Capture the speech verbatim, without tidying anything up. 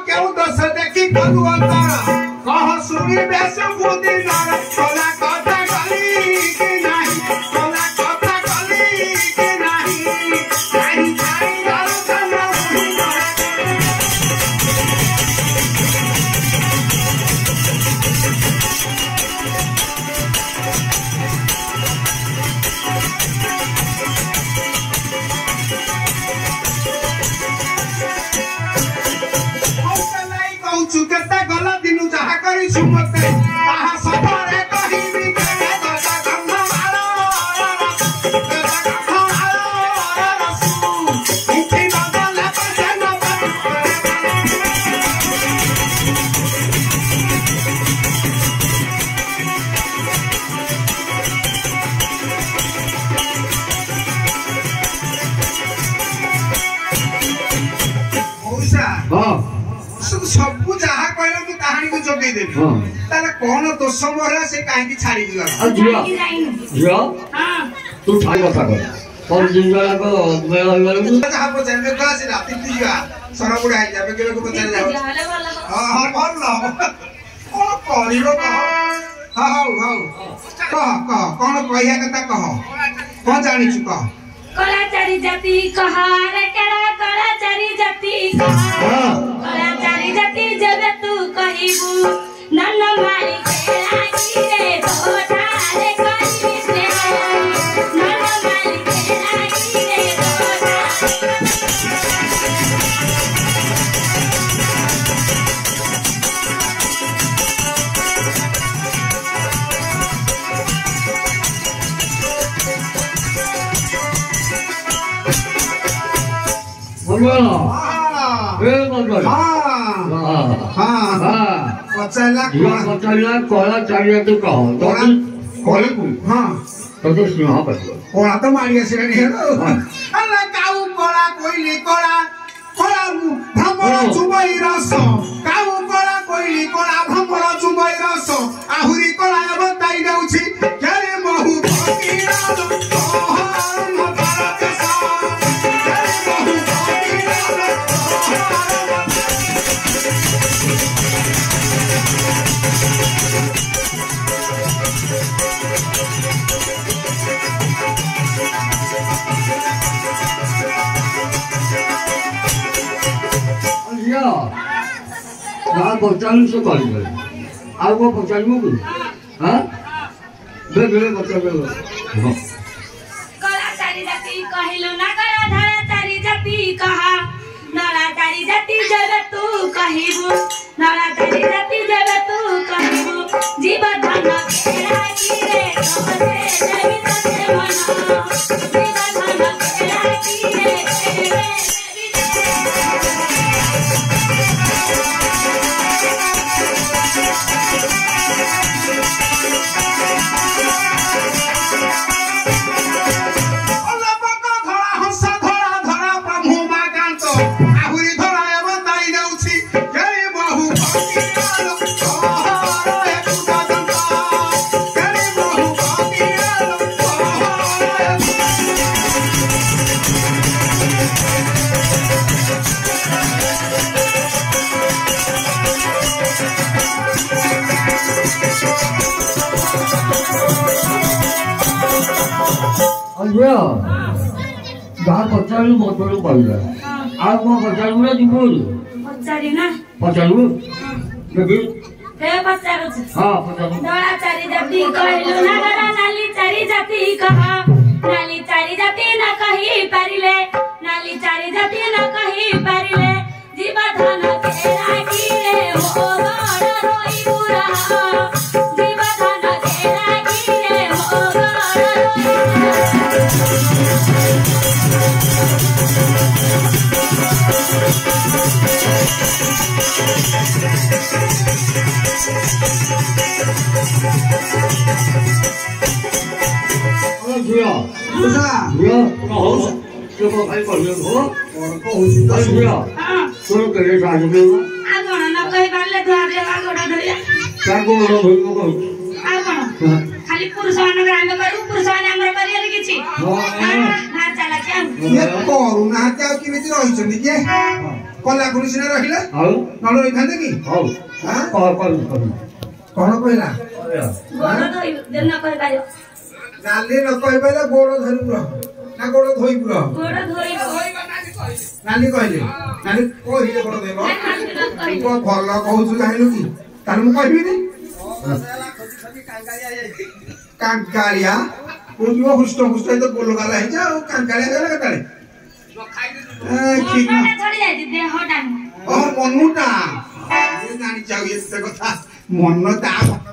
क्यों दोष देखी करू अंतर कह सुनी बेस बुद्धि नर कोला कथा गली कि नहीं कोला कथा गली कि नहीं नहीं छाई गल कनो चुकेता गला दिनु जहा करी सुमते ताहा सबरे कहिबी के दादा गंध मारो दादा गंध मारो रसू इति बदले पसे न ओसा हां सब जहा कहले मु कहानी को जोगई देबी हां ताले कोन दोष मोरा से काहे की छाड़ी दिला आ जिया जिया हां तू छाड़ी बता कर पर दिन वाला को मेला वाला जहा को जाने का से रात की जिया सरा बुढ़ा है जाबे के को बता जाओ हां हां बोल लो कोन करियो कह हां हां हां कह कह कोन कहिया कथा कह कोन जानि छु कह कलाचारी जाति कह रे केड़ा कलाचारी जाति कह हां कलाचारी जाति जब तू कहिबू नन मारी केला की रे धोटा रे कहि से नन मारी केला की रे धोटा बोलो ए बोलो हां हां हां पचला पचला कोला चाहिए तो कहो तो कोले को हां तो तो सुनो हां बस कोला तो मारिया से नहीं है अल्लाह काऊ कोला कोइली कोला कोला भ्रमर चुबई रस काऊ कोला कोइली कोला भ्रमर चुबई रस आहुरी कोला बताई जाउछि केरे महु भकीरा ना बचान से कर ले आ वो बचान मु हां बे बे बचा बे कलाचारी जाति कहिलो ना कलाचारी जाति कहा नलाचारी जाति जब तू कहिबू नलाचारी जाति जब तू कहिबू जीव धन केरा की रे तोते देवी तते मना जीव धन केरा की रे अरे गार पचारू मोटरू पड़ला आ को पचारू रे दिपुर पचारी ना पचारू देखि हे पचारू हां पचारू डोला चारी जाति कहलो ना गरा नाली चारी जाति कह नाली चारी जाति ना कहि पारिले नाली चारी जाति ना कहि पारिले जीव धन केरा की रे हो गड़ रोई बुरा जीव धन केरा की रे हो Iya, bisa. Iya, kau coba kali kau lihat, oh, kau usi tak iya. Kau kerja saja dulu. Aku nak kau balik tu ada aku dah ada. Aku orang baru kau. Aku. Kali purusan orang baru purusan yang mereka lihat kici. Oh, nah, jalan kian. Ye kau, nah, kau kini tu orang jadi ke? କଲା ପୁଣି ସିନା ରହିଲେ ଆଉ ନହେଲେ ରହିଥାନ୍ତେ କି ହଉ ହାଁ କହ କହ କହ କଣ କହିଲା ଗୋଡ଼ ଧୋଇ ଦେନ କହିପାରିବ ନାଲି ନ କହିପାରିଲେ ଗୋଡ଼ ଧରିବୁ ରହ ନା ଗୋଡ଼ ଧୋଇବୁ ରହ ଗୋଡ଼ ଧୋଇ ନାଲି କହିଲେ ନାଲି କହିଲେ ଗୋଡ଼ ଧୋଇବ ତୁ ଭଲ କହୁଛୁ ଜାଣିଲୁ କି ତାହେଲେ ମୁଁ କହିବିନି କାଙ୍କାଳିଆ କୋଉଠି ହୃଷ୍ଟ ହୃଷ୍ଟ ତ ବୋଲ ଗାଲା ହେଇଛି ଆଉ କାଙ୍କାଳିଆ ଗଲା କେତେବେଳେ ମନୁଟା ଜାଣିଛ ଏତେ କଥା ମନ ତା